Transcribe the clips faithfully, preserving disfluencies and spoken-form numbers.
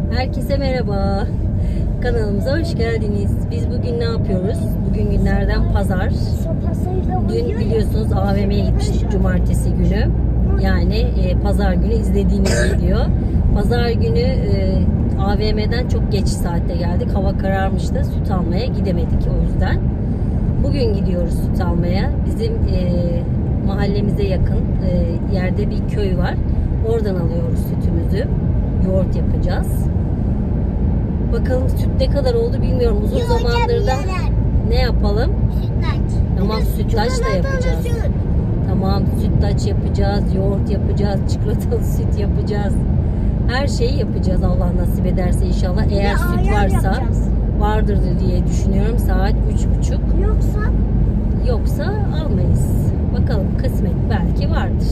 Herkese merhaba. Kanalımıza hoş geldiniz. Biz bugün ne yapıyoruz? Bugün günlerden pazar. Dün biliyorsunuz A V M'ye gitmiştik cumartesi günü. Yani e, pazar günü izlediğiniz video. Pazar günü e, A V M'den çok geç saatte geldik. Hava kararmıştı. Süt almaya gidemedik o yüzden. Bugün gidiyoruz süt almaya. Bizim e, mahallemize yakın e, yerde bir köy var. Oradan alıyoruz sütümüzü. Yoğurt yapacağız. Bakalım süt ne kadar oldu bilmiyorum. Uzun Yoğurt zamandır da ne yapalım? Sütlaç. Tamam, sütlaç da yapacağız. Süt. Tamam, sütlaç yapacağız, yoğurt yapacağız, çikolatalı süt yapacağız. Her şeyi yapacağız Allah nasip ederse inşallah. Eğer Ya, süt varsa yapacağız. vardır diye düşünüyorum. Saat üç buçuk. Yoksa Yoksa almayız. Bakalım, kısmet belki vardır.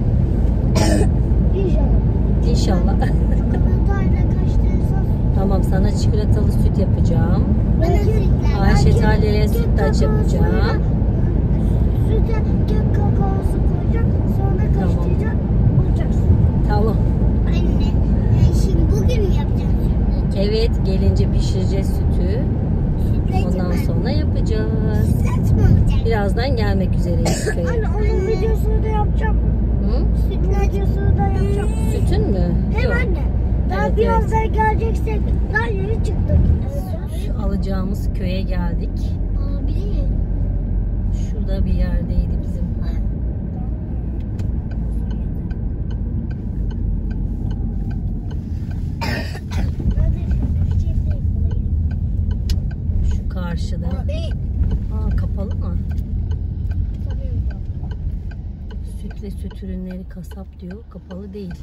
inşallah. İnşallah. Çikolatayla kaçtıysa. Tamam, sana çikolatalı süt yapacağım. Ayşe Talil'e sütlaç yapacağım. Süte kek kakaosu koyacak. Sonra Tamam. karıştıracak. Olacaksın. Tamam. Anne. Şimdi bugün mü yapacağız sütlaç? Evet, gelince pişireceğiz sütü. Sütlaç Ondan mı? sonra yapacağız. Sütlaç mı olacak? Birazdan gelmek üzereyiz köye. Anne onun videosunu da yapacağım. Hı? Sütlaç videosunu da yapacağım. Sütün mü? Hem Yok. anne. Daha Evet, biraz evet. daha geleceksek. Daha yeni çıktık. Şu alacağımız köye geldik. Abi. Şurada bir yerdeydi bizim. Şu karşıda. Aa, kapalı mı? Süt ve süt ürünleri kasap diyor. Kapalı değil.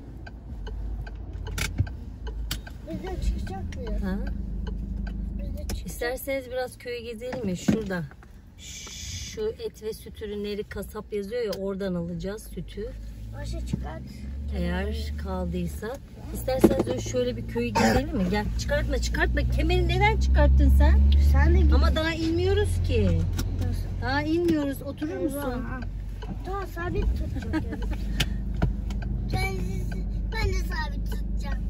Bizden çıkacak diyor. Ha? Bizden çıkacak. İsterseniz biraz köyü gezelim mi? Şurada. Şu et ve süt ürünleri kasap yazıyor ya, oradan alacağız sütü. Başa çıkart. Eğer kaldıysa. İsterseniz şöyle bir köyü gezelim mi? Gel, çıkartma çıkartma. Kemeri neden çıkarttın sen? Sen de git. Ama daha inmiyoruz ki. Daha inmiyoruz. Oturur musun? Daha sabit tutacak. ben, ben de sabit tutacağım.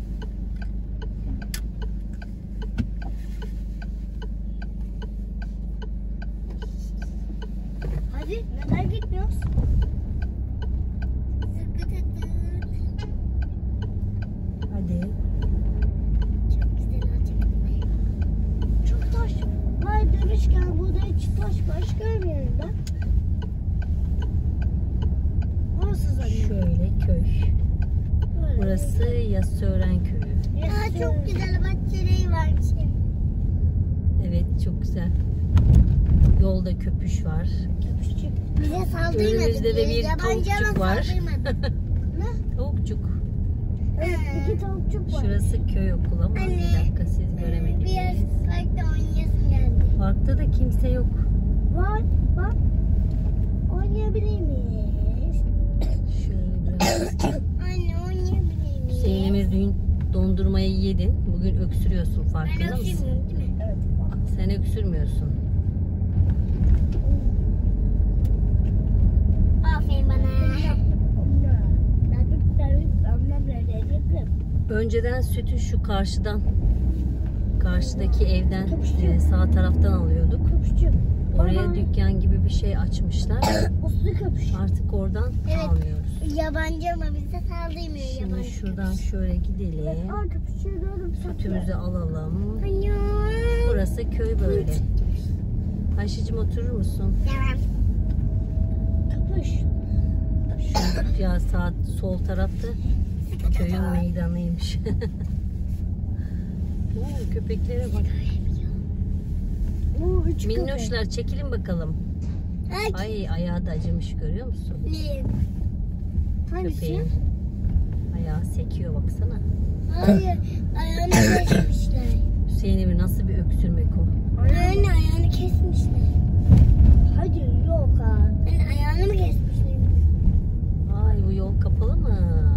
Hadi neden gitmiyoruz? Sıkı tutun. Hadi. Çok güzel olacak. Çok taş. Vay dönüşken burada hiç taş baş görmüyorum ben. Burası zaten. Şöyle köy. Burası Yasören köyü. Ya çok güzel bahçeleri var şimdi. Evet, çok güzel. Yolda köpüş var. Köpüşçük. Bize saldırmadı. Önümüzde de bir tavukçuk var. Ne? Tavukçuk. Evet, iki tavukçuk var. Şurası köy okulu ama Anne, bir dakika siz göremediniz. Biraz parkta oynayasım geldi. Parkta da kimse yok. Var, bak. Oynayabilir miyiz? Şöyle biraz. Anne oynayabilir miyiz? Hüseyin'imiz dün dondurmayı yedin. Bugün öksürüyorsun, Ben farkında mısın? öksürmüyorum değil mi? Evet. Sen öksürmüyorsun. Aferin bana. Önceden sütü şu karşıdan, karşıdaki evden, e, sağ taraftan alıyorduk. Köpüşçük. Oraya dükkan gibi bir şey açmışlar. Uslu köpüş. Artık oradan Evet. almıyoruz. Yabancı ama bize saldırmıyor Şimdi yabancı. şuradan şöyle gidelim. Aa köpüşçüğü gördüm. Sütümüzü alalım. Anne. Burası köy böyle. Ayşe'cim oturur musun? Devam. Köpüş. Şu ya sağ sol tarafta köyün meydanıymış. Oo, köpeklere bak. Oo, üç köpek. Minnoşlar, çekilin bakalım. Ay. Ay, ayağı da acımış, görüyor musun? Ne? Hangisi? Köpeğin ayağı sekiyor, baksana. Hayır. Ayağını kesmişler. Hüseyin'in nasıl bir öksürmek o? Anne ayağını kesmişler. Hadi yok ha. Anne ayağını mı kesmişler? Ay, bu yol kapalı mı?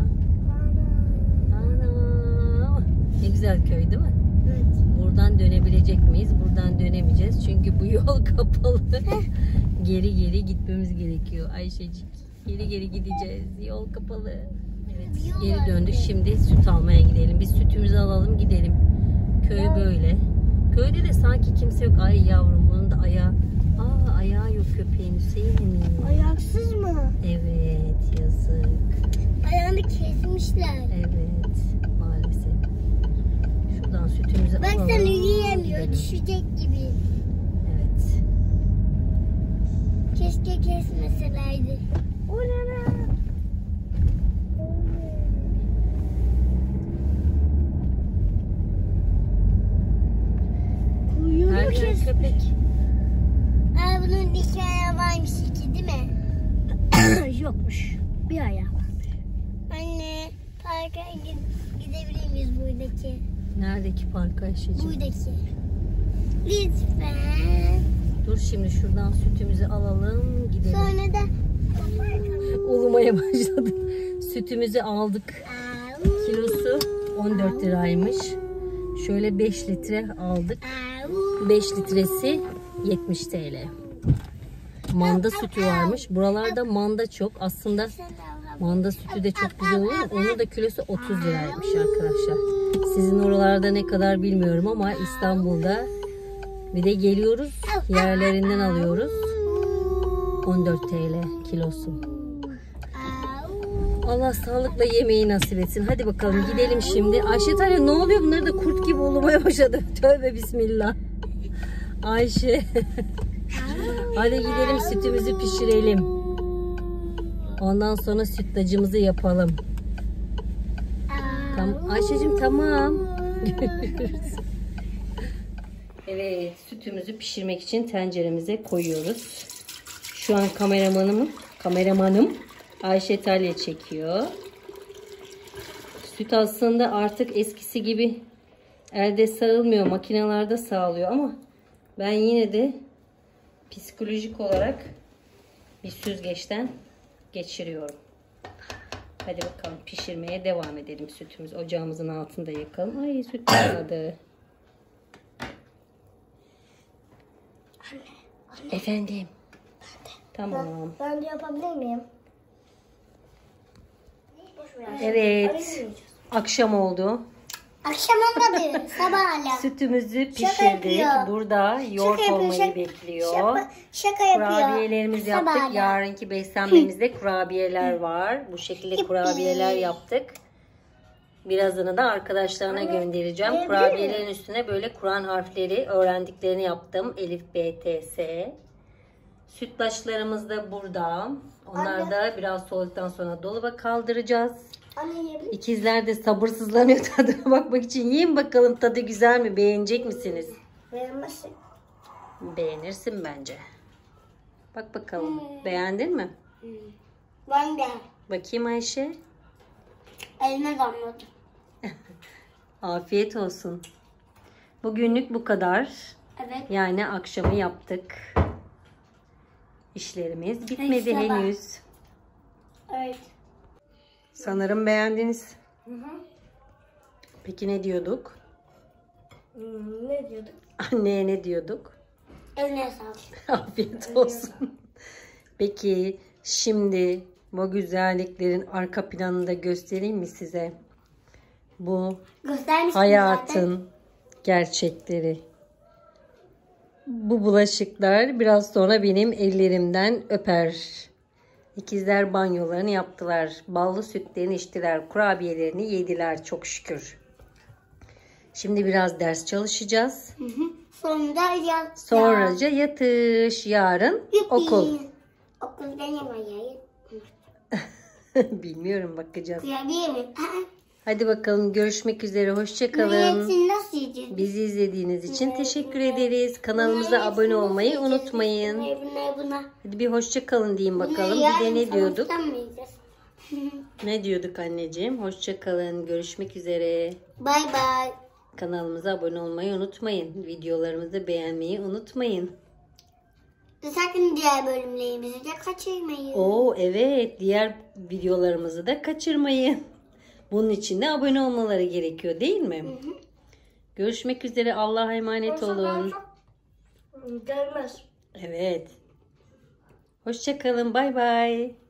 Ana. Ne güzel köy değil mi? Evet. Buradan dönebilecek miyiz? Buradan dönemeyeceğiz. Çünkü bu yol kapalı. Geri geri gitmemiz gerekiyor Ayşecik. Geri geri gideceğiz. Yol kapalı. Evet, geri döndük. Şimdi süt almaya gidelim. biz sütümüzü alalım gidelim. Köy böyle. Köyde de sanki kimse yok. Ay yavrum bunun da ayağı. Aa ayağı yok köpeğin Hüseyin. Ayaksız mı? Evet yazık. Ayağını kesmişler. Evet maalesef. Şuradan sütümüzü Bak alalım. sen yürüyemiyor. gidelim. Düşecek gibi. Evet. Keşke kesmeselerdi. O ne lan? Kuyruğu Her yer kes. köpek. Aa, bunun iki ayağı varmış, iki değil mi? Yokmuş. Bir ayağı varmış. Anne, parka gid- gidebilir miyiz buradaki? Neredeki park Ayşe'cim? Buradaki. Lütfen. Dur şimdi şuradan sütümüzü alalım gidelim. Sonra da Ulumaya başladı. Sütümüzü aldık. Kilosu on dört liraymış. Şöyle beş litre aldık. beş litresi yetmiş TL. Manda sütü varmış. Buralarda manda çok. Aslında manda sütü de çok güzel olur. Onun da kilosu otuz liraymış arkadaşlar. Sizin oralarda ne kadar bilmiyorum ama İstanbul'da bir de geliyoruz. Yerlerinden alıyoruz. on dört TL kilosu. Allah sağlıkla yemeği nasip etsin. Hadi bakalım gidelim şimdi. Ayşe Talya ne oluyor? Bunlar da kurt gibi ulumaya başladı. Tövbe bismillah. Ayşe. Hadi gidelim sütümüzü pişirelim. Ondan sonra sütlacımızı yapalım. Tamam. Ayşe'cim tamam. Görüşürüz. Evet sütümüzü pişirmek için tenceremize koyuyoruz. Şu an kameramanım, kameramanım Ayşe Talya çekiyor. Süt aslında artık eskisi gibi elde sağılmıyor, makinelerde sağlıyor ama ben yine de psikolojik olarak bir süzgeçten geçiriyorum. Hadi bakalım pişirmeye devam edelim sütümüz. Ocağımızın altında yakalım. Ay süt kalmadı. Efendim. Tamam. ben de yapabilir miyim? Evet. Akşam oldu. Akşam olmadı. Sabah hala. Sütümüzü Şaka pişirdik. yapıyor. Burada yoğurt Şaka yapıyor, olmayı şaka- bekliyor. Şaka, şaka yapıyor. Kurabiyelerimizi Sabah yaptık. hala. Yarınki beslenmemizde kurabiyeler var. Bu şekilde kurabiyeler yaptık. Birazını da arkadaşlarına göndereceğim. Yiyebilir Kurabiyelerin üstüne böyle Kur'an harfleri öğrendiklerini yaptım. Elif, B, T, S. Sütlaçlarımız da burada. Onları da biraz soğuduktan sonra dolaba kaldıracağız. Anne yiyebilir. İkizler de sabırsızlanıyor tadına bakmak için. Yiyin bakalım tadı güzel mi? Beğenecek misiniz? Beğenmezsin. Beğenirsin bence. Bak bakalım. Beğendin mi? Ben de. Bakayım Ayşe. Elime damladı. Afiyet olsun. Bugünlük bu kadar. Evet. Yani akşamı yaptık. İşlerimiz bitmedi Sabah. henüz. Evet. Sanırım beğendiniz. Hı hı. Peki ne diyorduk? Hmm, ne diyorduk? Anneye ne diyorduk? Eline sağlık. Afiyet olsun. Peki şimdi bu güzelliklerin arka planını da göstereyim mi size? Bu Göstermiştim hayatın zaten. gerçekleri. Bu bulaşıklar biraz sonra benim ellerimden öper. İkizler banyolarını yaptılar. Ballı sütlerini içtiler. Kurabiyelerini yediler çok şükür. Şimdi biraz ders çalışacağız. Hı hı. Sonra yat. Sonraca yatış. Yarın Yuppi. okul. Okul benim ayağım. Bilmiyorum bakacağız. Kurabiye mi? Hadi bakalım görüşmek üzere. Hoşça kalın. Niyetini nasıl yiyeceğiz? Bizi izlediğiniz için teşekkür ederiz. Kanalımıza abone olmayı unutmayın. Buna, buna, buna. Hadi bir hoşça kalın diyeyim bakalım. Bunu Bir de yarın ne diyorduk? sabahtan mı yiyeceğiz? Ne diyorduk anneciğim? Hoşça kalın. Görüşmek üzere. Bay bay. Kanalımıza abone olmayı unutmayın. Videolarımızı beğenmeyi unutmayın. Sakın diğer bölümlerimizi de kaçırmayın. Oo evet, diğer videolarımızı da kaçırmayın. Bunun için de abone olmaları gerekiyor değil mi? Hı hı. Görüşmek üzere. Allah'a emanet olun. Gelmez. Evet. Hoşça kalın. Bay bay.